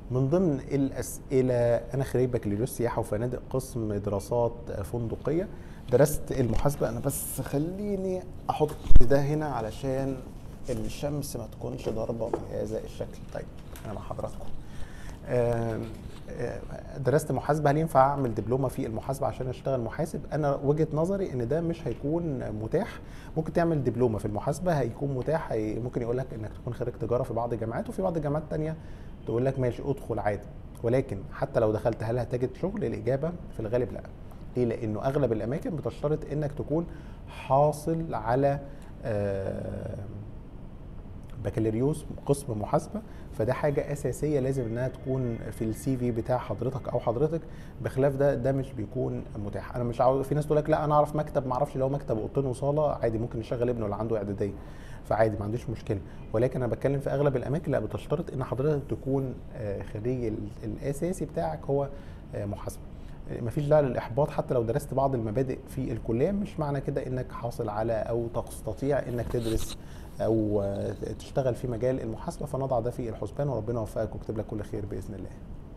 من ضمن الاسئله، انا خريج بكالوريوس سياحه وفنادق قسم دراسات فندقيه، درست المحاسبه. انا بس خليني احط ده هنا علشان الشمس ما تكونش ضاربه بهذا الشكل. طيب انا مع حضراتكم. آم، درست محاسبه. هل ينفع اعمل دبلومه في المحاسبه عشان اشتغل محاسب؟ انا وجهه نظري ان ده مش هيكون متاح. ممكن تعمل دبلومه في المحاسبه هيكون متاح، ممكن يقول لك انك تكون خريج تجاره في بعض الجامعات، وفي بعض الجامعات التانيه تقول لك ماشي ادخل عادي. ولكن حتى لو دخلت هل هتجد شغل؟ الاجابه في الغالب لا. ليه؟ لانه اغلب الاماكن بتشترط انك تكون حاصل على بكالوريوس قسم محاسبه. فده حاجه اساسيه لازم انها تكون في السي في بتاع حضرتك او حضرتك. بخلاف ده مش بيكون متاح. انا مش عاوز، في ناس تقول لك لا انا اعرف مكتب، ما اعرفش، لو مكتب اوضتين وصاله عادي ممكن يشغل ابنه اللي عنده اعداديه، فعادي ما عنديش مشكله. ولكن انا بتكلم في اغلب الاماكن لا، بتشترط ان حضرتك تكون خريج الاساسي بتاعك هو محاسبه. مفيش داعي للاحباط. حتى لو درست بعض المبادئ في الكليه مش معنى كده انك حاصل على او تستطيع انك تدرس او تشتغل في مجال المحاسبه. فنضع ده في الحسبان، وربنا يوفقك ويكتب لك كل خير باذن الله.